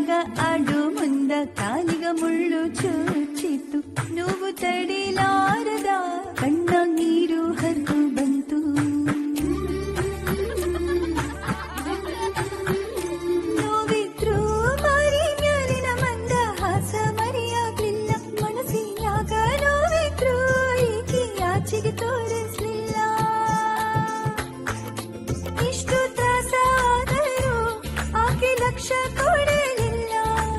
ಮಗ ಆಡು ಮುಂದ ಕಾಲಿಗ ಮುಳ್ಳು ಚುಚ್ಚಿತು ನೋವು ತಡಿಲಾರದ ಕಣ್ಣ ನೀರು ಹರಿದು ಬಂತು ನೋವಿದ್ರು ಮಾರಿ ಮ್ಯಾಲಿನ ಮಂದ ಹಾಸ ಮರೆಯಾಗ್ಲಿಲ್ಲ ಮನಸ್ಸಿನಾಗ ನೋವಿದ್ರು ಈಕೆ ಆಚೆಗೆ ತೋರಿಸ್ಲಿಲ್ಲ ಇಷ್ಟು ತ್ರಾಸಾದರೂ ಆಕೆ ಲಕ್ಷ ಕೊಡಲಿಲ್ಲ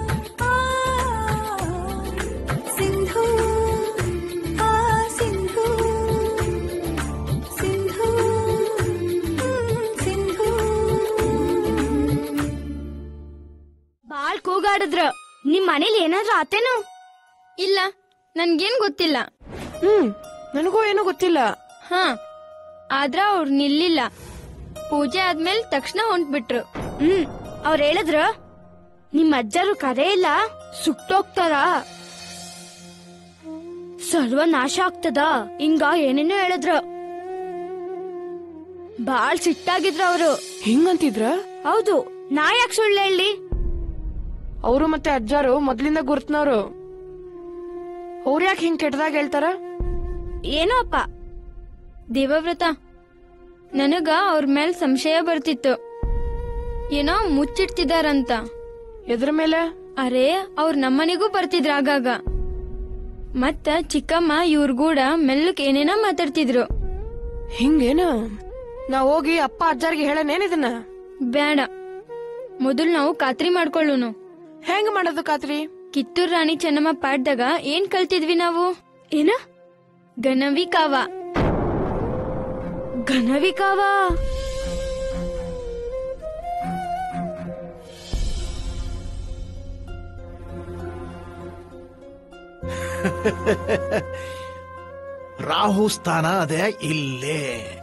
ಸಿಂಧು ಸಿಂಧು ಸಿಂಧು ಸಿಂಧು ಬಾಳ್ ಕೂಗಾಡಿದ್ರ ನಿಮ್ ಮನೇಲಿ ಏನಾದ್ರೂ ಆತೇನು? ಇಲ್ಲ, ನನ್ಗೇನ್ ಗೊತ್ತಿಲ್ಲ. ನನಗೂ ಏನೂ ಗೊತ್ತಿಲ್ಲ. ಹಾ, ಆದ್ರ ಅವ್ರು ನಿಲ್ಲಿಲ್ಲ. ಪೂಜೆ ಆದ್ಮೇಲೆ ತಕ್ಷಣ ಹೊಂಟ್ಬಿಟ್ರು. ಅವ್ರ ಹೇಳಿದ್ರ ನಿಮ್ ಅಜ್ಜರು ಕರೆ ಇಲ್ಲ ಸುಟ್ಟೋಗ್ತಾರ, ಸರ್ವ ನಾಶ ಆಗ್ತದ, ಹಿಂಗ ಏನೇನೋ ಹೇಳಿದ್ರ. ಬಾಳ್ ಸಿಟ್ಟಾಗಿದ್ರ ಅವರು. ಹಿಂಗಂತಿದ್ರ? ಹೌದು, ನಾ ಯಾಕೆ ಸುಳ್ಳು ಹೇಳಿ? ಅವರು ಮತ್ತೆ ಅಜ್ಜಾರು ಮೊದ್ಲಿಂದ ಗುರ್ತನವ್ರು. ಅವ್ರ ಯಾಕೆ ಹಿಂಗ್ ಕೆಟ್ಟದಾಗ ಹೇಳ್ತಾರ? ಏನೋ ಅಪ್ಪ. ದೇವವ್ರತ, ನನಗ ಅವ್ರ ಮೇಲ್ ಸಂಶಯ ಬರ್ತಿತ್ತು. ಏನೋ ಮುಚ್ಚಿಡ್ತಿದಾರಂತ. ಎದ್ರ ಮೇಲೆ? ಅರೇ, ಅವ್ರ ನಮ್ಮನೆಗೂ ಬರ್ತಿದ್ರ ಆಗಾಗ. ಮತ್ತ ಚಿಕ್ಕಮ್ಮ ಇವ್ರಗೂಡ ಮೆಲ್ಲಕ್ ಏನೇನೋ ಮಾತಾಡ್ತಿದ್ರು. ಹಿಂಗೇನ? ನಾ ಹೋಗಿ ಅಪ್ಪ ಅಜ್ಜಾರ್ಗೆ ಹೇಳನೇನ್ ಇದನ್ನ? ಬೇಡ, ಮೊದಲು ನಾವು ಖಾತ್ರಿ ಮಾಡ್ಕೊಳ್ಳೋನು. ಹೆಂಗ್ ಮಾಡೋದು ಖಾತ್ರಿ? ಕಿತ್ತೂರ್ ರಾಣಿ ಚೆನ್ನಮ್ಮ ಪಾಠದಾಗ ಏನ್ ಕಲ್ತಿದ್ವಿ ನಾವು? ಏನ? ಗಣವಿ ಕಾವ. ಗಣವಿ ಕಾವ? ರಾಹು ಸ್ಥಾನ ಅದೇ ಇಲ್ಲೇ.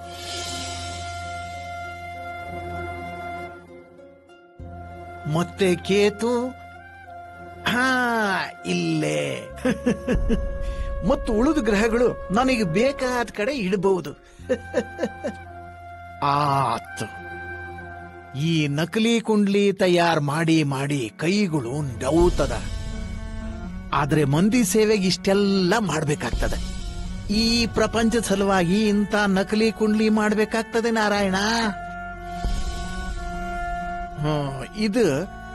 ಮತ್ತೆ ಕೇತು ಇಲ್ಲೇ. ಮತ್ತು ಉಳಿದ ಗ್ರಹಗಳು ನನಗೆ ಬೇಕಾದ ಕಡೆ ಇಡಬಹುದು. ಆತು, ಈ ನಕಲಿ ಕುಂಡ್ಲಿ ತಯಾರು ಮಾಡಿ ಮಾಡಿ ಕೈಗಳು ನೌತದ. ಆದ್ರೆ ಮಂದಿ ಸೇವೆಗೆ ಇಷ್ಟೆಲ್ಲ ಮಾಡ್ಬೇಕಾಗ್ತದೆ. ಈ ಪ್ರಪಂಚದ ಸಲುವಾಗಿ ಇಂಥ ನಕಲಿ ಕುಂಡ್ಲಿ ಮಾಡ್ಬೇಕಾಗ್ತದೆ ನಾರಾಯಣ. ಇದು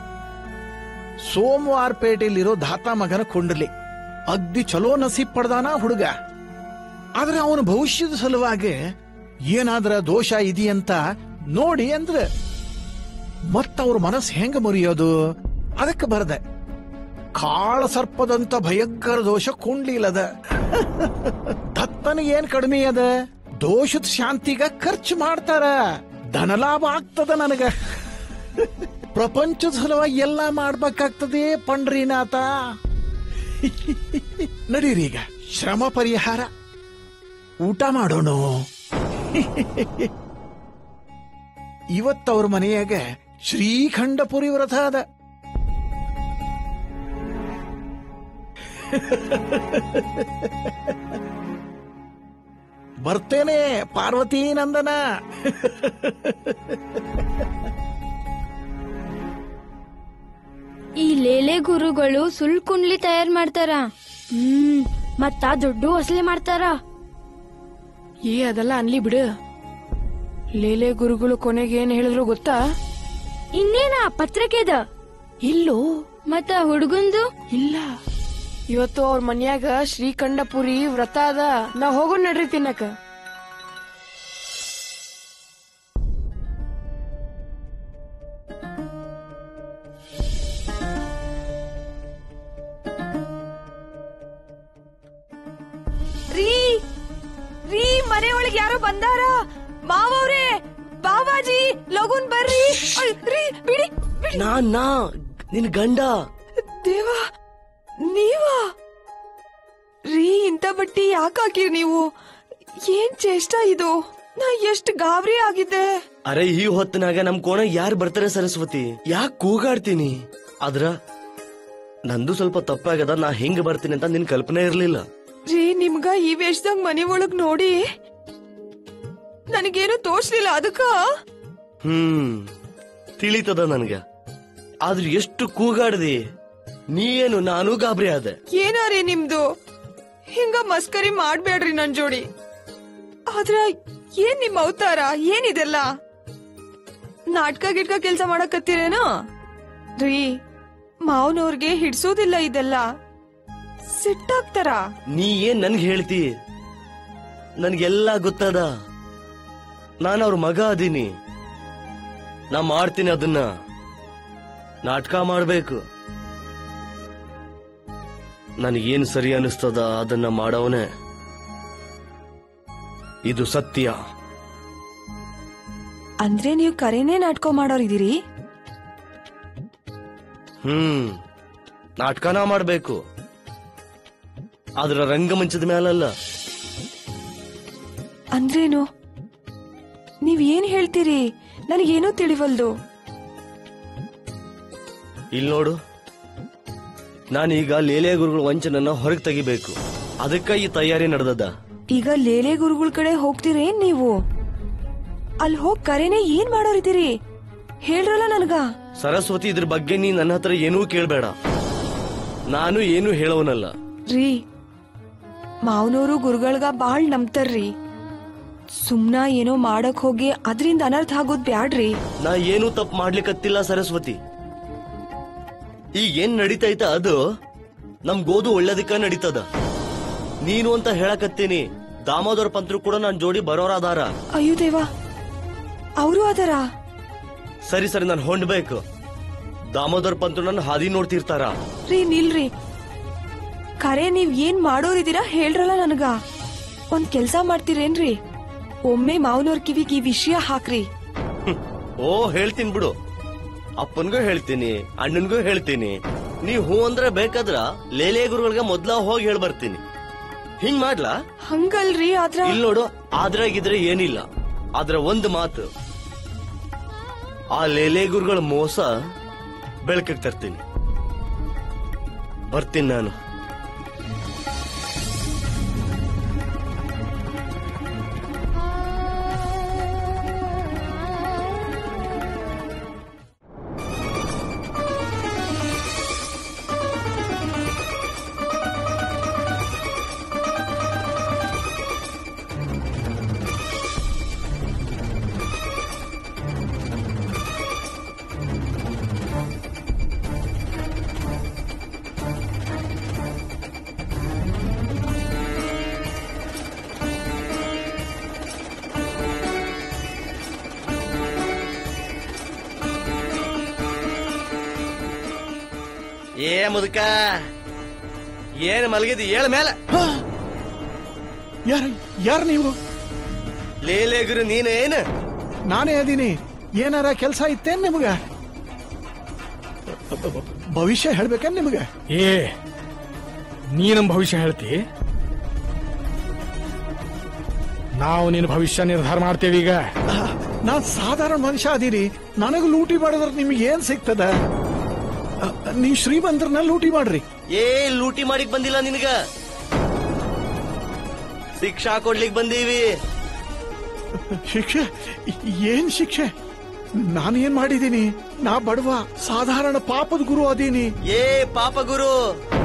ಸೋಮವಾರಪೇಟೆಯಲ್ಲಿರೋ ದಾತಾ ಮಗನ ಕುಂಡ್ಲಿ. ಅಗ್ದಿ ಚಲೋ ನಸೀಬ್ ಪಡ್ದಾನ ಹುಡುಗ. ಆದ್ರೆ ಅವನ ಭವಿಷ್ಯದ ಸಲುವಾಗಿ ಏನಾದ್ರ ದೋಷ ಇದೆಯಂತ ನೋಡಿ ಅಂದ್ರೆ ಮತ್ತವ್ರ ಮನಸ್ಸು ಹೆಂಗ ಮುರಿಯೋದು? ಅದಕ್ಕೆ ಬರದೆ ಕಾಳ ಸರ್ಪದಂತ ಭಯಂಕರ ದೋಷ ಕುಂಡ್ಲಿಲ್ಲದ. ದತ್ತನಿಗೆ ಏನ್ ಕಡಿಮೆ ಅದ? ದೋಷದ ಶಾಂತಿಗ ಖರ್ಚು ಮಾಡ್ತಾರ, ಧನಲಾಭ ಆಗ್ತದ ನನಗ. ಪ್ರಪಂಚದ ಸಲುವಾಗಿ ಎಲ್ಲ ಮಾಡ್ಬೇಕಾಗ್ತದೆ ಪಂಡ್ರಿನಾಥ. ನಡೀರಿ, ಈಗ ಶ್ರಮ ಪರಿಹಾರ, ಊಟ ಮಾಡೋಣ. ಇವತ್ತವ್ರ ಮನೆಯಾಗ ಶ್ರೀಖಂಡಪುರಿ ವ್ರತ ಅದ. ಬರ್ತೇನೆ ಪಾರ್ವತಿ ನಂದನ. ಈ ಲೇಲೆ ಗುರುಗಳು ಸುಳ್ ಕುಂಡ್ಲಿ ತಯಾರ್ ಮಾಡ್ತಾರ. ಮತ್ತ ದುಡ್ಡು ವಸೂಲಿ ಮಾಡ್ತಾರ. ಅದೆಲ್ಲ ಅನ್ಲಿ ಬಿಡು. ಲೇಲೆ ಗುರುಗಳು ಕೊನೆಗೆ ಏನ್ ಹೇಳಿದ್ರು ಗೊತ್ತಾ? ಇನ್ನೇನ ಪತ್ರಿಕೆದ? ಇಲ್ಲೋ. ಮತ್ತ ಹುಡುಗಂದು? ಇಲ್ಲ, ಇವತ್ತು ಅವ್ರ ಮನ್ಯಾಗ ಶ್ರೀಖಂಡಪುರಿ ವ್ರತ ಅದ. ನಾ ಹೋಗೋಣ ನಡ್ರಿ ತಿನ್ನಕ. ರೀ, ಮನೆ ಒಳಗೆ ಯಾರೋ ಬಂದಾರ. ಮಾವವ್ರೆ, ಬಾಬಾಜಿ, ಲಗುನ್ ಬರ್ರಿ. ರೀ, ಬಿಡಿ. ನಾ ನಿನ್ ಗಂಡ. ದೇವಾ, ನೀವಾ? ರೀ, ಇಂಥ ಬಟ್ಟಿ ಯಾಕೆ ಹಾಕಿರ್ ನೀವು? ಏನ್ ಚೇಷ್ಟ ಇದು? ನಾ ಎಷ್ಟು ಗಾಬರಿ ಆಗಿದ್ದೆ. ಅರೆ, ಈ ಹೊತ್ತಿನಾಗ ನಮ್ ಕೋಣ ಯಾರು ಬರ್ತಾರೆ ಸರಸ್ವತಿ? ಯಾಕೆ ಕೂಗಾಡ್ತೀನಿ? ಆದ್ರ ನಂದು ಸ್ವಲ್ಪ ತಪ್ಪಾಗದ. ನಾ ಹಿಂಗ್ ಬರ್ತೀನಿ ಅಂತ ನಿನ್ ಕಲ್ಪನೆ ಇರ್ಲಿಲ್ಲ. ರೀ, ನಿಮ್ಗ ಈ ವೇಷದಾಗ ಮನೆ ಒಳಗ್ ನೋಡಿ ನನಗೇನು ತೋರ್ಸ್ಲಿಲ್ಲ. ಅದಕ್ಕ ತಿಳಿತದ ನನ್ಗ. ಆದ್ರೆ ಎಷ್ಟು ಕೂಗಾಡ್ದಿ, ನೀ ಏನು ನಾನು ಗಾಬರಿ ಆದೆ. ಏನಾರೇ ನಿಮ್ದು, ಹಿಂಗ ಮಸ್ಕರಿ ಮಾಡ್ಬೇಡ್ರಿ ನನ್ ಜೋಡಿ. ಆದ್ರ ಏನ್ ನಿಮ್ ಅವತಾರ, ಏನಿದೆಲ್ಲ ನಾಟಕ ಗಿಟ್ಕ ಕೆಲ್ಸ ಮಾಡಕತ್ತೀರೇನೋ ರೀ? ಮಾವನವ್ರಿಗೆ ಹಿಡ್ಸೋದಿಲ್ಲ ಇದೆಲ್ಲ, ಸಿಟ್ಟಾಗ್ತಾರ. ನೀ ಏನ್ ನನ್ಗೆ ಹೇಳ್ತಿ? ನನ್ಗೆಲ್ಲ ಗೊತ್ತದ. ನಾನು ಅವ್ರ ಮಗ ಅದೀನಿ. ನಾ ಮಾಡ್ತೀನಿ ಅದನ್ನ. ನಾಟಕ ಮಾಡ್ಬೇಕು. ನನಗೇನ್ ಸರಿ ಅನಿಸ್ತದ ಅದನ್ನ ಮಾಡವನೆ. ಇದು ಸತ್ಯ. ಅಂದ್ರೆ ನೀವು ಕರೆನೇ ನಾಟಕ ಮಾಡೋರಿದ್ದೀರಿ? ನಾಟಕನ ಮಾಡ್ಬೇಕು, ಆದ್ರ ರಂಗಮಂಚದ ಮೇಲಲ್ಲ. ಅಂದ್ರೇನು? ನೀವ್ ಏನ್ ಹೇಳ್ತೀರಿ? ನನಗೇನೂ ತಿಳಿವಲ್ದು. ಇಲ್ಲಿ ನೋಡು, ನಾನೀಗ ಲೇಲೆ ಗುರುಗಳ ವಂಚನನ್ನ ಹೊರಗೆ ತೆಗಿಬೇಕು. ಅದಕ್ಕ ಈ ತಯಾರಿ ನಡೆದದ. ಈಗ ಲೇಲೆ ಗುರುಗಳ ಕಡೆ ಹೋಗ್ತೀರೇನ್ ನೀವು? ಅಲ್ಲಿ ಹೋಗ್ ಕರೆನೇ ಏನ್ ಮಾಡೋರಿದ್ದೀರಿ ಹೇಳ್ರಲ್ಲ ನನ್ಗ. ಸರಸ್ವತಿ, ಇದ್ರ ಬಗ್ಗೆ ನೀ ನನ್ನ ಹತ್ರ ಏನೂ ಕೇಳ್ಬೇಡ. ನಾನು ಏನು ಹೇಳೋನಲ್ಲ. ರೀ, ಮಾವನವರು ಗುರುಗಳ್ಗ ಬಾಳ್ ನಂಬ್ತಾರ್ರಿ. ಸುಮ್ನ ಏನೋ ಮಾಡಕ್ ಹೋಗಿ ಅದ್ರಿಂದ ಅನರ್ಥ ಆಗೋದ್ ಬ್ಯಾಡ್ರಿ. ನಾ ಏನೂ ತಪ್ಪು ಮಾಡ್ಲಿಕ್ಕತ್ತಿಲ್ಲ ಸರಸ್ವತಿ. ಈಗ ಏನ್ ನಡೀತೈತ ಅದು ನಮ್ಗೋದು ಒಳ್ಳೇದಕ್ಕ ನಡೀತದ. ನೀನು ಅಂತ ಹೇಳಕತ್ತೀನಿ. ದಾಮೋದರ ಪಂತ್ರು ಕೂಡ ನನ್ ಜೋಡಿ ಬರೋರಾದಾರ. ಅಯ್ಯೋ ದೇವಾ, ಅವರು ಅದರ? ಸರಿ ಸರಿ, ನಾನು ಹೊಂಡ್ಬೇಕು. ದಾಮೋದರ ಪಂತ್ರು ನನ್ನ ಹಾದಿ ನೋಡ್ತಿರ್ತಾರ. ರೀ ನಿಲ್ರಿ, ಖರೆ ನೀವ್ ಏನ್ ಮಾಡೋರಿದ್ದೀರಾ ಹೇಳ್ರಲ್ಲ ನನಗ. ಒಂದ್ ಕೆಲ್ಸ ಮಾಡ್ತೀರೇನ್ರಿ? ಒಮ್ಮೆ ಮಾವನವ್ರ ಕಿವಿಗೆ ಈ ವಿಷಯ ಹಾಕ್ರಿ. ಓ, ಹೇಳ್ತೀನಿ ಬಿಡು. ಅಪ್ಪನ್ಗೂ ಹೇಳ್ತೀನಿ, ಅಣ್ಣನ್ಗೂ ಹೇಳ್ತೀನಿ. ನೀ ಹೂ ಅಂದ್ರೆ ಬೇಕಾದ್ರ ಲೇಲೆ ಗುರುಗಳಿಗೆ ಮೊದ್ಲ ಹೋಗಿ ಹೇಳ್ ಬರ್ತೀನಿ. ಹಿಂಗ್ ಮಾಡ್ಲಾ? ಹಂಗಲ್ರಿ. ಆದ್ರ ಇಲ್ಲಿ ನೋಡು, ಆದ್ರಾಗಿದ್ರೆ ಏನಿಲ್ಲ. ಆದ್ರ ಒಂದ್ ಮಾತು, ಆ ಲೇಲೆ ಗುರುಗಳ ಮೋಸ ಬೆಳಕಿಗೆ ತರ್ತೀನಿ. ಬರ್ತೀನಿ ನಾನು. ಏ ಮುದುಕ, ಏನ್ ಮಲಗಿದಿ? ಏಳ ಮೇಲೆ. ಯಾರು ನೀವು? ಲೇಲೆ ಗುರು ನೀನೇನು? ನಾನೇ ಅದೀನಿ. ಏನಾರ ಕೆಲಸ ಇತ್ತೇನ್ ನಿಮ್ಗ? ಭವಿಷ್ಯ ಹೇಳ್ಬೇಕೇನ್ ನಿಮ್ಗ? ಏ, ನೀ ನಮ್ ಭವಿಷ್ಯ ಹೇಳ್ತಿ? ನಾವು ನಿನ್ನ ಭವಿಷ್ಯ ನಿರ್ಧಾರ ಮಾಡ್ತೇವೆ. ಈಗ ನಾನ್ ಸಾಧಾರಣ ಮನುಷ್ಯ ಅದೀನಿ. ನನಗ್ ಲೂಟಿ ಮಾಡಿದ್ರೆ ನಿಮ್ಗೆ ಏನ್ ಸಿಗ್ತದ? ನೀವ್ ಶ್ರೀಮಂತರನ್ನ ಲೂಟಿ ಮಾಡ್ರಿ. ಏ, ಲೂಟಿ ಮಾಡಿಕ್ ಬಂದಿಲ್ಲ ನಿನಗ, ಶಿಕ್ಷಾ ಕೊಡ್ಲಿಕ್ ಬಂದೀವಿ. ಶಿಕ್ಷೆ? ಏನ್ ಶಿಕ್ಷೆ? ನಾನೇನ್ ಮಾಡಿದೀನಿ? ನಾ ಬಡವ, ಸಾಧಾರಣ ಪಾಪದ ಗುರು ಅದೀನಿ. ಏ ಪಾಪ ಗುರು,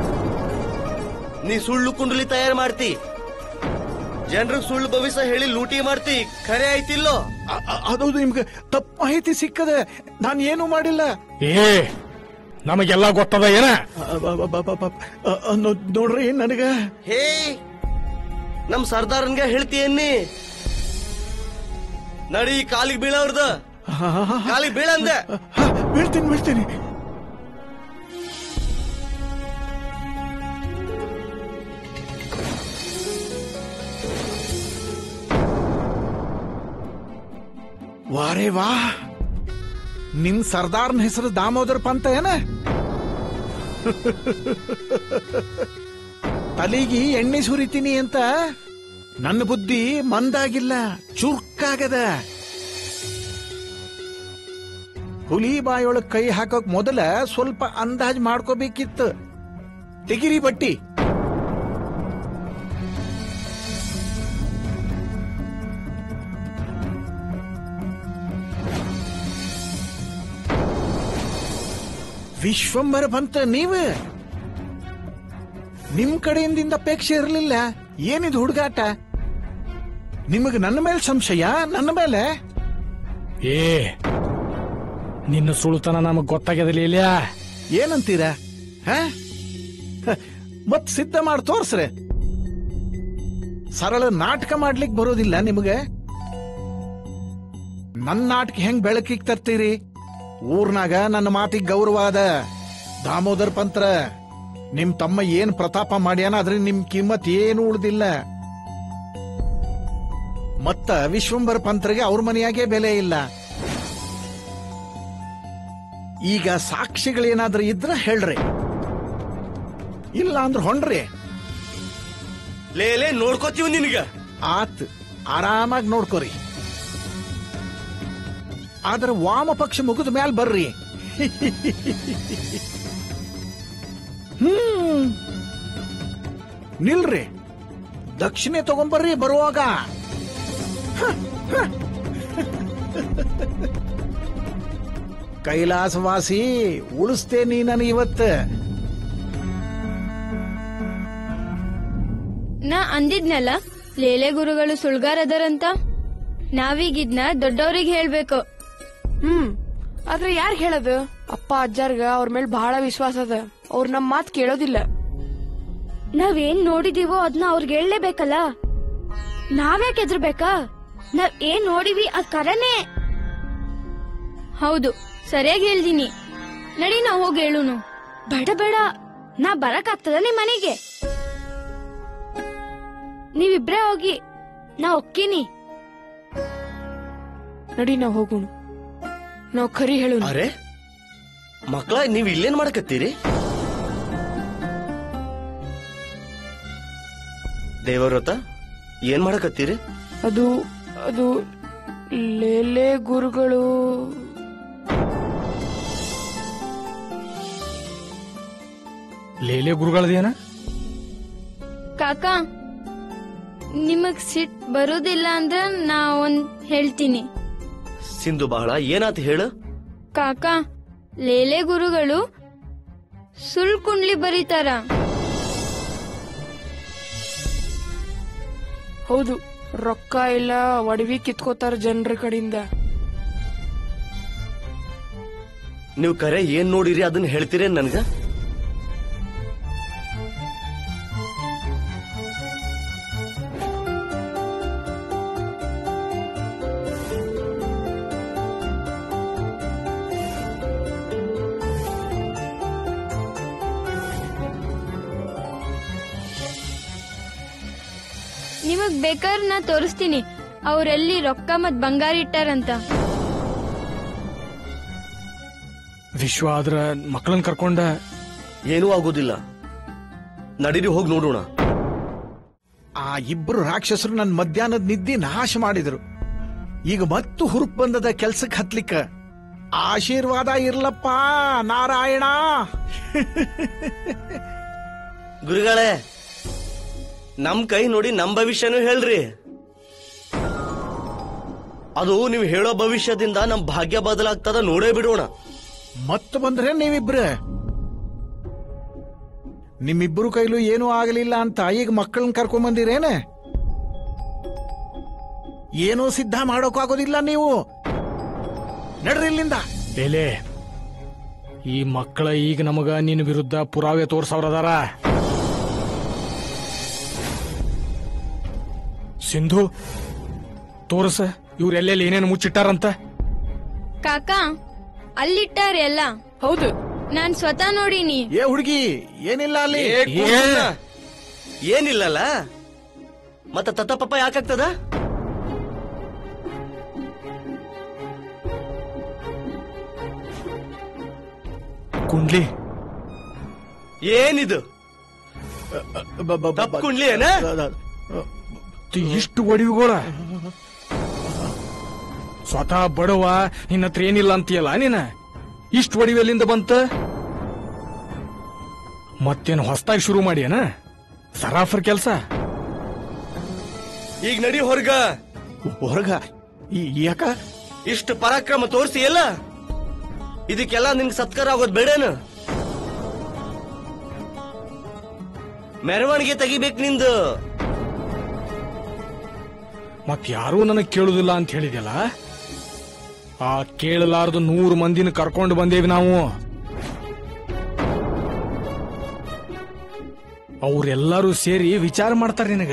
ನೀ ಸುಳ್ಳು ಕುಂಡಲಿ ತಯಾರು ಮಾಡ್ತಿ, ಜನರಿಗೆ ಸುಳ್ಳು ಭವಿಷ್ಯ ಹೇಳಿ ಲೂಟಿ ಮಾಡ್ತಿ. ಖರೆ ಆಯ್ತಿಲ್ಲೋ? ಅದು ನಿಮ್ಗೆ ತಪ್ಪು ಮಾಹಿತಿ ಸಿಕ್ಕದೆ. ನಾನು ಏನು ಮಾಡಿಲ್ಲ. ಏ, ನಮಗೆಲ್ಲ ಗೊತ್ತದ. ಏನ ನೋಡ್ರಿ ನನಗ. ಹೇ, ನಮ್ ಸರ್ದಾರನ್ಗೆ ಹೇಳ್ತೀಯನ್ನಿ? ನಡಿ, ಕಾಲಿಗೆ ಬೀಳವ್ರದ. ಕಾಲಿಗೆ ಬೀಳಂದೆ. ಬೀಳ್ತೀನಿ. ವಾರೇ ವಾ, ನಿನ್ ಸರ್ದಾರ್ನ ಹೆಸರು ದಾಮೋದರ ಪಂತ ಏನ? ತಲೆಗಿ ಎಣ್ಣೆ ಸುರಿತೀನಿ ಅಂತ ನನ್ನ ಬುದ್ಧಿ ಮಂದಾಗಿಲ್ಲ, ಚುರುಕಾಗದ. ಹುಲಿ ಬಾಯೊಳಗ್ ಕೈ ಹಾಕೋಕ್ ಮೊದಲ ಸ್ವಲ್ಪ ಅಂದಾಜ್ ಮಾಡ್ಕೋಬೇಕಿತ್ತು. ತೆಗಿರಿ ಬಟ್ಟಿ. ವಿಶ್ವಂಬರ ಬಂತ ನೀವ ನಿಮ್ ಕಡೆಯಿಂದ ಅಪೇಕ್ಷೆ ಇರಲಿಲ್ಲ. ಏನಿದು ಹುಡುಗಾಟ? ನಿಮಗ್ ನನ್ನ ಮೇಲೆ ಸಂಶಯ? ನನ್ನ ಮೇಲೆ? ಏ ನಿನ್ನ ಸುಳ್ತನ ನಮಗ್ ಗೊತ್ತಾಗ್ಯದಿಲ್ಲ. ಏನಂತೀರ? ಮತ್ ಸಿದ್ಧ ಮಾಡಿ ತೋರ್ಸ್ರೆ. ಸರಳ ನಾಟಕ ಮಾಡ್ಲಿಕ್ ಬರೋದಿಲ್ಲ ನಿಮಗೆ? ನನ್ನ ನಾಟಕ ಹೆಂಗ್ ಬೆಳಕಿಗೆ ತರ್ತೀರಿ? ಊರ್ನಾಗ ನನ್ನ ಮಾತಿಗೆ ಗೌರವ ಅದ. ದಾಮೋದರ್ ಪಂತ್ರ ನಿಮ್ ತಮ್ಮ ಏನ್ ಪ್ರತಾಪ ಮಾಡ್ಯಾನ ಅದ್ರ ನಿಮ್ ಕಿಮ್ಮತ್ ಏನು ಉಳ್ದಿಲ್ಲ. ಮತ್ತ ವಿಶ್ವಂಬರ ಪಂತ್ರಗೆ ಅವ್ರ ಮನೆಯಾಗೆ ಬೆಲೆ ಇಲ್ಲ. ಈಗ ಸಾಕ್ಷಿಗಳೇನಾದ್ರೂ ಇದ್ರ ಹೇಳ್ರಿ, ಇಲ್ಲ ಅಂದ್ರ ಹೊಂಡ್ರಿ. ಲೇ ನೋಡ್ಕೋತೀವಿ ನಿನಗ. ಆತ್, ಆರಾಮಾಗಿ ನೋಡ್ಕೋರಿ. ಆದ್ರ ವಾಮ ಪಕ್ಷ ಮುಗಿದ ಮ್ಯಾಲ ಬರ್ರಿ. ನಿಲ್ರಿ, ದಕ್ಷಿಣೆ ತಗೊಂಬರ್ರಿ ಬರುವಾಗ. ಕೈಲಾಸವಾಸಿ ಉಳಿಸ್ತೇ ನೀ ನನಗೆ ಇವತ್ತ. ನಾ ಅಂದಿದ್ನಲ್ಲ ಲೇಲೆ ಗುರುಗಳು ಸುಳ್ಗಾರ್ ಅದರಂತ. ನಾವೀಗಿದ್ನ ದೊಡ್ಡವ್ರಿಗೆ ಹೇಳ್ಬೇಕು. ಆದ್ರೆ ಯಾರ್ ಹೇಳೋದು? ಅಪ್ಪ ಅಜ್ಜಾರ್ಗ ಅವ್ರ ಮೇಲೆ ಬಹಳ ವಿಶ್ವಾಸ ಅದ. ಅವ್ರ ನಮ್ ಮಾತ್ ಕೇಳೋದಿಲ್ಲ. ನಾವೇನ್ ನೋಡಿದೀವೋ ಅದನ್ನ ಅವ್ರಿಗೆ ಹೇಳಲೇಬೇಕಲ್ಲ. ನಾವ್ಯಾಕೆ ಎದ್ರಬೇಕಾ? ನಾವ್ ಏನ್ ನೋಡಿವಿ ಅದ್ ಕರನೇ. ಹೌದು, ಸರಿಯಾಗಿ ಹೇಳ್ದೀನಿ. ನಡಿ ನಾವ್ ಹೋಗಿ ಹೇಳುನು. ಬೇಡ ಬೇಡ, ನಾ ಬರಕ್ ಆಗ್ತದ ನಿಮ್ ಮನೆಗೆ? ನೀವಿಬ್ರೇ ಹೋಗಿ, ನಾ ಒಕ್ಕಿನಿ. ನಡಿ ನಾವ್ ಹೋಗೋಣ. ನಾವ್ ಖರಿ ಹೇಳು. ಅರೆ ಮಕ್ಕಳ, ನೀವ್ ಇಲ್ಲೇನ್ ಮಾಡಕತ್ತೀರಿ? ದೇವವ್ರತ ಏನ್ ಮಾಡಕತ್ತೀರಿ? ಅದು ಅದು ಲೇಲೆ ಗುರುಗಳು. ಲೇಲೆ ಗುರುಗಳದೇನ? ಕಾಕಾ, ನಿಮಗ್ ಸಿಟ್ ಬರುದಿಲ್ಲ ಅಂದ್ರ ನಾ ಒಂದ್ ಹೇಳ್ತೀನಿ. ಸಿಂಧು ಬಹಳ ಏನಾತ್ ಹೇಳು. ಕಾಕಾ, ಲೇಲೆ ಗುರುಗಳು ಸುಳ್ ಕುಂಡ್ಲಿ ಬರೀತಾರ. ಹೌದು, ರೊಕ್ಕ ಇಲ್ಲ ಒಡವಿ ಕಿತ್ಕೋತಾರ ಜನರ ಕಡೆಯಿಂದ. ನೀವು ಕರೆ ಏನ್ ನೋಡಿರಿ ಅದನ್ನ ಹೇಳ್ತೀರೇನ್ ನನ್ಗ? ನಿಮಗ್ ಬೇಕಾದ್ರೆ ನಾ ತೋರಿಸ್ತೀನಿ ಅವ್ರೆಲ್ಲಿ ರೊಕ್ಕ ಮತ್ ಬಂಗಾರ ಇಟ್ಟಾರಂತ. ವಿಶ್ವ ಆದ್ರ ಮಕ್ಕಳನ್ನ ಕರ್ಕೊಂಡ ಏನೂ ಆಗೋದಿಲ್ಲ. ನಡೀರಿ ಹೋಗಿ ನೋಡೋಣ. ಆ ಇಬ್ರು ರಾಕ್ಷಸರು ನನ್ನ ಮಧ್ಯಾಹ್ನದ ನಿದ್ದೆ ನಾಶ ಮಾಡಿದ್ರು. ಈಗ ಮತ್ತು ಹುರುಪ್ ಬಂದದ ಕೆಲ್ಸಕ್ಕೆ ಹತ್ಲಿಕ್ಕ. ಆಶೀರ್ವಾದ ಇರ್ಲಪ್ಪ ನಾರಾಯಣ. ಗುರುಗಳೇ, ನಮ್ ಕೈ ನೋಡಿ ನಮ್ ಭವಿಷ್ಯನೂ ಹೇಳ್ರಿ. ಅದು ನೀವು ಹೇಳೋ ಭವಿಷ್ಯದಿಂದ ನಮ್ ಭಾಗ್ಯ ಬದಲಾಗ್ತದ, ನೋಡೇ ಬಿಡೋಣ. ಮತ್ತ ಬಂದ್ರೆ ನೀವಿಬ್ರ ನಿಮ್ಮಿಬ್ರು ಕೈಲೂ ಏನೂ ಆಗಲಿಲ್ಲ ಅಂತ ಈಗ ಮಕ್ಕಳನ್ನ ಕರ್ಕೊಂಬಂದಿರೇನೆ? ಏನೂ ಸಿದ್ಧ ಮಾಡೋಕ್ಕಾಗೋದಿಲ್ಲ ನೀವು. ನಡ್ರಿ ಇಲ್ಲಿಂದ. ಲೇಲೆ, ಈ ಮಕ್ಕಳ ಈಗ ನಮಗ ನಿನ್ನ ವಿರುದ್ಧ ಪುರಾವೆ ತೋರ್ಸವ್ರದಾರ. ಸಿಂಧು, ತೋರಸ ಇವ್ರೆಲ್ಲೆಲ್ಲಿ ಏನೇನು ಮುಚ್ಚಿಟ್ಟಾರಂತ. ಕಾಕಾ, ಅಲ್ಲಿಟ್ಟಾರೆ ಎಲ್ಲ. ಹೌದು, ನಾನ್ ಸ್ವತಃ ನೋಡೀನಿ. ಏ ಹುಡುಗಿ, ಏನಿಲ್ಲ ಅಲ್ಲಿ. ಏನಿಲ್ಲಲ್ಲ, ಮತ್ತ ತತ್ತ ಪಪ್ಪ ಯಾಕಾಗ್ತದ? ಕುಂಡ್ಲಿ ಏನಿದು? ತಪ್ಪ ಕುಂಡ್ಲಿ ಏನ? ಇಷ್ಟು ಒಡವಿಗೋಳ ಸ್ವತಃ ಬಡವ, ನಿನ್ನ ಹತ್ರ ಏನಿಲ್ಲ ಅಂತೀಯಲ್ಲ ನೀನ. ಇಷ್ಟು ಒಡವೆಲ್ಲಿಂದ ಬಂತ? ಮತ್ತೇನು ಹೊಸದಾಗಿ ಶುರು ಮಾಡ್ಯಾನ ಸರಾಫರ್ ಕೆಲ್ಸ? ಈಗ ನಡಿ ಹೊರ್ಗ. ಹೊರಗ ಯಾಕ? ಇಷ್ಟು ಪರಾಕ್ರಮ ತೋರಿಸಿ ಎಲ್ಲ ಇದಕ್ಕೆಲ್ಲ ನಿನ್ಗೆ ಸತ್ಕಾರ ಆಗೋದ್ ಬೇಡೇನು? ಮೆರವಣಿಗೆ ತೆಗಿಬೇಕು ನಿಂದು. ಮತ್ ಯಾರೂ ನನಗ್ ಕೇಳುದಿಲ್ಲ ಅಂತ ಹೇಳಿದ್ಯಲ್ಲ, ಆ ಕೇಳಲಾರ್ದು 100 ಮಂದಿನ ಕರ್ಕೊಂಡು ಬಂದೇವಿ ನಾವು. ಅವ್ರೆಲ್ಲರೂ ಸೇರಿ ವಿಚಾರ ಮಾಡ್ತಾರೆ ನಿನಗ.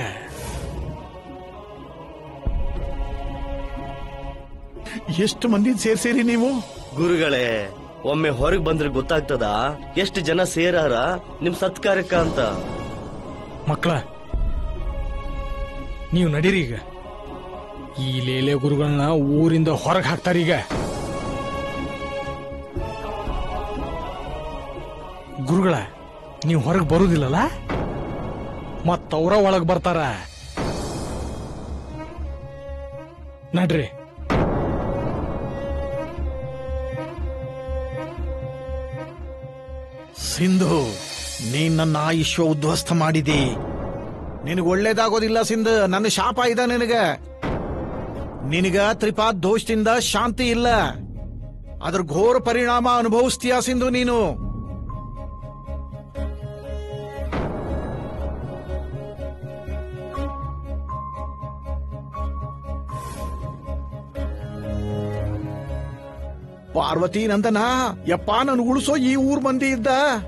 ಎಷ್ಟು ಮಂದಿ ಸೇರ್ಸೇರಿ ನೀವು? ಗುರುಗಳೇ, ಒಮ್ಮೆ ಹೊರಗೆ ಬಂದ್ರೆ ಗೊತ್ತಾಗ್ತದ ಎಷ್ಟು ಜನ ಸೇರಾರ ನಿಮ್ ಸತ್ಕಾರಕ್ಕ ಅಂತ. ಮಕ್ಕಳ, ನೀವು ನಡೀರಿ ಈಗ. ಈ ಲೇಲೆ ಗುರುಗಳನ್ನ ಊರಿಂದ ಹೊರಗೆ ಹಾಕ್ತಾರೀಗ. ಗುರುಗಳ, ನೀವು ಹೊರಗೆ ಬರುದಿಲ್ಲಲ್ಲ, ಮತ್ತವ್ರ ಒಳಗ್ ಬರ್ತಾರ. ನಡ್ರಿ. ಸಿಂಧು, ನೀನ್ ನನ್ನ ಆಯುಷ್ಯ ಉದ್ಧ್ವಸ್ತ ಮಾಡಿದಿ. ನಿನಗೆ ಒಳ್ಳೇದಾಗೋದಿಲ್ಲ ಸಿಂಧು. ನನ್ನ ಶಾಪ ಇದೆ ನಿನಗ ತ್ರಿಪಾದ್ ದೋಷದಿಂದ ಶಾಂತಿ ಇಲ್ಲ. ಅದ್ರ ಘೋರ ಪರಿಣಾಮ ಅನುಭವಿಸ್ತೀಯ ಸಿಂಧು ನೀನು. ಪಾರ್ವತಿ ನಂದನ, ಯಪ್ಪ ನನ್ ಉಳಿಸೋ ಈ ಊರ್ ಮಂದಿ ಇದ್ದ.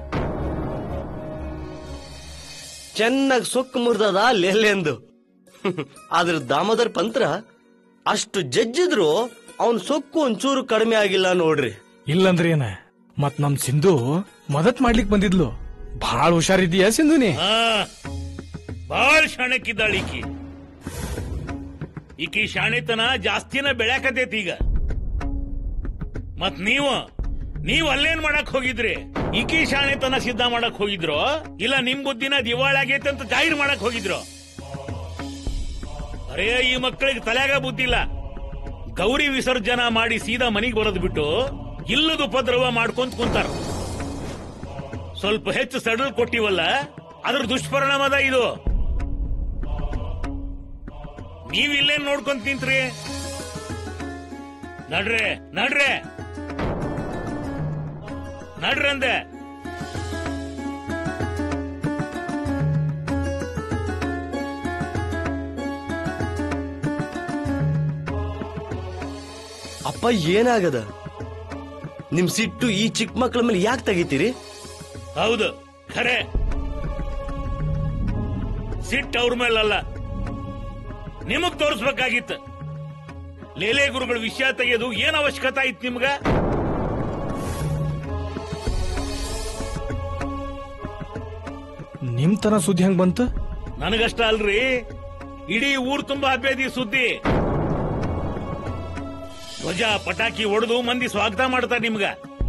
ಚೆನ್ನಾಗಿ ಸೊಕ್ಕು ಮುರಿದದ ಲೇಲೆಂದು. ಆದ್ರ ದಾಮೋದರ್ ಪಂತ್ರ ಅಷ್ಟು ಜಜ್ಜಿದ್ರು ಅವನ್ ಸೊಕ್ಕು ಒಂಚೂರು ಕಡಿಮೆ ಆಗಿಲ್ಲ ನೋಡ್ರಿ. ಇಲ್ಲಂದ್ರೆ ಏನ, ಮತ್ ನಮ್ ಸಿಂಧು ಮದತ್ ಮಾಡ್ಲಿಕ್ ಬಂದಿದ್ಲು. ಬಹಳ ಹುಷಾರಿದ್ದೀಯಾ ಸಿಂಧು ನೀ? ಬಾಳ್ ಶಾಣಕ್ಕಿದ್ದಾಳ ಈಕಿ ಶಾಣೆತನ ಜಾಸ್ತಿನ ಬೆಳ್ಯಾಕತೈತಿ ಈಗ. ಮತ್ ನೀವ್ ಅಲ್ಲೇನ್ ಮಾಡಕ್ ಹೋಗಿದ್ರಿ? ಈಕಿ ಶಾಣೆತನ ಸಿದ್ಧ ಮಾಡಕ್ ಹೋಗಿದ್ರು, ಇಲ್ಲ ನಿಮ್ ಬುದ್ಧಿನ ದಿವಾಳಿ ಆಗೈತೆ ಅಂತ ಜಾಹಿರ್ ಮಾಡಕ್ ಹೋಗಿದ್ರು? ಅರೇ, ಈ ಮಕ್ಕಳಿಗೆ ತಲೆಯಾಗ ಬುದ್ಧಿಲ್ಲ. ಗೌರಿ ವಿಸರ್ಜನಾ ಮಾಡಿ ಸೀದಾ ಮನಿಗ್ ಬರೋದ್ ಬಿಟ್ಟು ಇಲ್ಲದ ಉಪದ್ರವ ಮಾಡ್ಕೊಂತ ಕುಂತಾರ. ಸ್ವಲ್ಪ ಹೆಚ್ಚು ಸಡಲ್ ಕೊಟ್ಟಿವಲ್ಲ, ಅದ್ರ ದುಷ್ಪರಿಣಾಮದ ಇದು. ನೀವ್ ಇಲ್ಲೇನ್ ನೋಡ್ಕೊಂತ ನಿಂತ್ರಿ? ನಡ್ರೆ ನಡ್ರೆ ನಡ್ರಂದೆ. ಅಪ್ಪ, ಏನಾಗದ? ನಿಮ್ ಸಿಟ್ಟು ಈ ಚಿಕ್ಕ ಮಕ್ಕಳ ಮೇಲೆ ಯಾಕೆ ತೆಗಿತೀರಿ? ಹೌದು, ಖರೆ. ಸಿಟ್ಟು ಅವ್ರ ಮೇಲಲ್ಲ, ನಿಮಗ್ ತೋರಿಸ್ಬೇಕಾಗಿತ್ತು. ಲೇಲೆ ಗುರುಗಳ ವಿಷಯ ತೆಗೆಯೋದು ಏನ್ ಅವಶ್ಯಕತೆ ಇತ್ತು ನಿಮ್ಗ? ನಿಮ್ ತರ ಸುದ್ದಿ ಹೆಂಗ್ ಬಂತು? ನನಗಷ್ಟ ಅಲ್ರಿ, ಇಡೀ ಊರ್ ತುಂಬಾ ಹಬ್ಬದಿ ಸುದ್ದಿ. ಧ್ವಜ ಪಟಾಕಿ ಹೊಡೆದು ಮಂದಿ ಸ್ವಾಗತ ಮಾಡ್ತಾರೆ ನಿಮ್ಗ.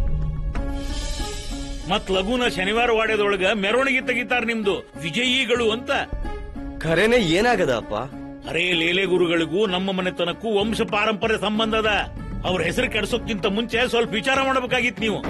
ಮತ್ ಲಘುನ ಶನಿವಾರ ವಾಡ್ಯದೊಳಗ ಮೆರವಣಿಗೆ ತೆಗಿತಾರ ನಿಮ್ದು ವಿಜಯಿಗಳು ಅಂತ. ಖರೇನೆ ಏನಾಗದ ಅಪ್ಪ? ಅರೇ, ಲೇಲೆ ಗುರುಗಳಿಗೂ ನಮ್ಮ ಮನೆತನಕ್ಕೂ ವಂಶ ಪಾರಂಪರ್ಯ ಸಂಬಂಧ ಅದ. ಅವ್ರ ಹೆಸರು ಕೆಡ್ಸೋಕ್ಕಿಂತ ಮುಂಚೆ ಸ್ವಲ್ಪ ವಿಚಾರ ಮಾಡಬೇಕಾಗಿತ್ತು ನೀವು.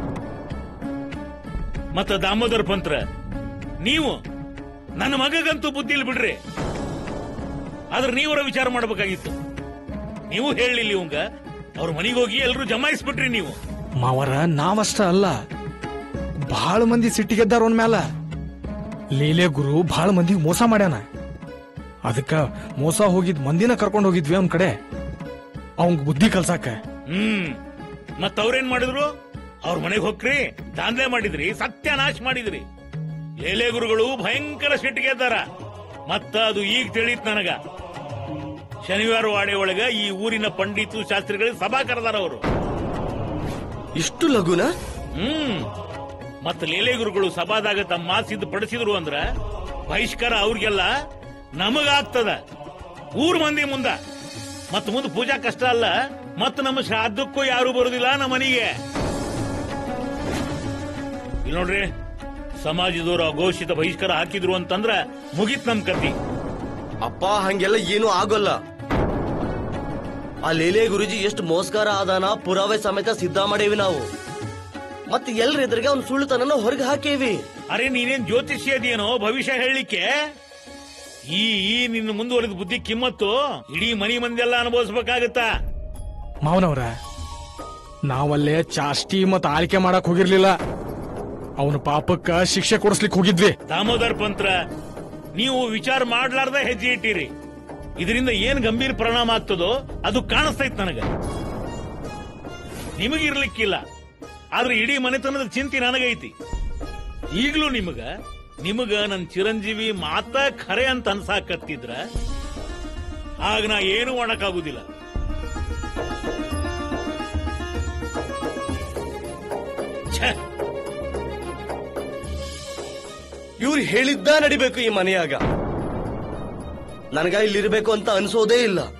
ಮತ್ತ ದಾಮೋದರ್ ಪಂತ್ರ, ನೀವು ನನ್ನ ಮಗಗಂತೂ ಬುದ್ಧಿ ಇಲ್ಲ ಬಿಡ್ರಿ. ಆದ್ರೆ ನೀವರ ವಿಚಾರ ಮಾಡಬೇಕಾಗಿತ್ತು. ನೀವು ಹೇಳಿಲ್ಲ ಇವಂಗ, ಅವ್ರ ಮನೆಗೆ ಹೋಗಿ ಎಲ್ರು ಜಮಾಯಿಸ್ಬಿಟ್ರಿ ನೀವು. ಮಾವರ, ನಾವಷ್ಟ ಅಲ್ಲ, ಬಹಳ ಮಂದಿ ಸಿಟ್ಟಿಗೆದ್ದಾರ ಅವನ್ ಮ್ಯಾಲ. ಲೀಲೆ ಗುರು ಬಹಳ ಮಂದಿಗೆ ಮೋಸ ಮಾಡ್ಯಾನ. ಅದಕ್ಕ ಮೋಸ ಹೋಗಿದ್ ಮಂದಿನ ಕರ್ಕೊಂಡು ಹೋಗಿದ್ವಿ ಅವನ್ ಕಡೆ, ಅವಂಗ್ ಬುದ್ಧಿ ಕಲ್ಸಾಕ. ಮತ್ ಅವ್ರೇನ್ ಮಾಡಿದ್ರು? ಅವ್ರ ಮನೆಗೆ ಹೋಗ್ರಿ, ದಾಂಧಲೆ ಮಾಡಿದ್ರಿ, ಸತ್ಯನಾಶ ಮಾಡಿದ್ರಿ. ಲೇಲೆ ಗುರುಗಳು ಭಯಂಕರ ಸಿಟ್ಟಿಗೆದ್ದಾರ. ಮತ್ತ ಅದು ಈಗ ತಿಳಿತ್ ನನಗ. ಶನಿವಾರ ವಾಡೆ ಒಳಗ ಈ ಊರಿನ ಪಂಡಿತು ಶಾಸ್ತ್ರಿಗಳಿಗೆ ಸಭಾ ಕರೆದಾರ ಅವರು. ಇಷ್ಟು ಲಘುನ? ಮತ್ತ ಲೇಲೆ ಗುರುಗಳು ಸಭಾದಾಗ ತಮ್ಮ ಮಾತು ಸಿದ್ಧಪಡಿಸಿದ್ರು ಅಂದ್ರ ಬಹಿಷ್ಕಾರ ಅವ್ರಿಗೆಲ್ಲ ನಮಗಾಗ್ತದ, ಊರ್ ಮಂದಿ ಮುಂದ. ಮತ್ ಮುಂದೆ ಪೂಜಾ ಕಷ್ಟ ಅಲ್ಲ, ಮತ್ ನಮ್ಮ ಶ್ರಾದ್ದಕ್ಕೂ ಯಾರು ಬರುದಿಲ್ಲ ನಮ್ಮ ಮನೆಗೆ. ಇಲ್ಲಿ ನೋಡ್ರಿ, ಸಮಾಜದವರು ಅಘೋಷಿತ ಬಹಿಷ್ಕಾರ ಹಾಕಿದ್ರು ಅಂತಂದ್ರ ಮುಗಿತ್ ನಮ್ ಕತ್ತಿ. ಅಪ್ಪ, ಹಂಗೆಲ್ಲ ಏನು ಆಗೋಲ್ಲ. ಆ ಲೇಲೆ ಗುರುಜಿ ಎಷ್ಟು ಮೋಸ್ಕಾರ ಆದಾನ ಪುರಾವೆ ಸಮೇತ ಸಿದ್ಧ ಮಾಡೇವಿ ನಾವು. ಮತ್ತೆ ಎಲ್ರ ಎದುರಿಗೆ ಅವ್ನ ಸುಳ್ಳುತನ ಹೊರಗೆ ಹಾಕೇವಿ. ಅರೆ, ನೀನೇನ್ ಜ್ಯೋತಿಷ್ಯ ಅದೇನೋ ಭವಿಷ್ಯ ಹೇಳಲಿಕ್ಕೆ? ಈ ನಿನ್ನ ಮುಂದುವರೆದ ಬುದ್ಧಿ ಕಿಮ್ಮತ್ತು ಇಡೀ ಮನಿ ಮಂದಿ ಎಲ್ಲ ಅನುಭವಿಸ್ಬೇಕಾಗತ್ತ. ಮಾವನವ್ರ, ನಾವಲ್ಲೇ ಚಾಷ್ಟಿ ಮತ್ ಆಳ್ಕೆ ಮಾಡಕ್ ಹೋಗಿರ್ಲಿಲ್ಲ, ಅವನ ಪಾಪಕ್ಕ ಶಿಕ್ಷೆ ಕೊಡಿಸ್ಲಿಕ್ಕೆ ಹೋಗಿದ್ವಿ. ದಾಮೋದರ್ ಪಂತ್ರ, ನೀವು ವಿಚಾರ ಮಾಡ್ಲಾರ್ದ ಹೆಜ್ಜೆ ಇಟ್ಟಿರಿ. ಇದರಿಂದ ಏನ್ ಗಂಭೀರ ಪರಿಣಾಮ ಆಗ್ತದೋ ಅದು ಕಾಣಿಸ್ತೈತ್ ನನಗ. ನಿಮಗಿರ್ಲಿಕ್ಕಿಲ್ಲ, ಆದ್ರೆ ಇಡೀ ಮನೆತನದ ಚಿಂತೆ ನನಗೈತಿ. ಈಗ್ಲೂ ನಿಮಗ ನನ್ ಚಿರಂಜೀವಿ ಮಾತ ಖರೆ ಅಂತ ಅನ್ಸಾಕತ್ತಿದ್ರ ಆಗ ನಾ ಏನು ಮಾಡಕ್ಕಾಗುದಿಲ್ಲ. ಇವ್ರು ಹೇಳಿದ್ದ ನಡಿಬೇಕು ಈ ಮನೆಯಾಗ. ನನಗ ಇಲ್ಲಿರ್ಬೇಕು ಅಂತ ಅನ್ಸೋದೇ ಇಲ್ಲ.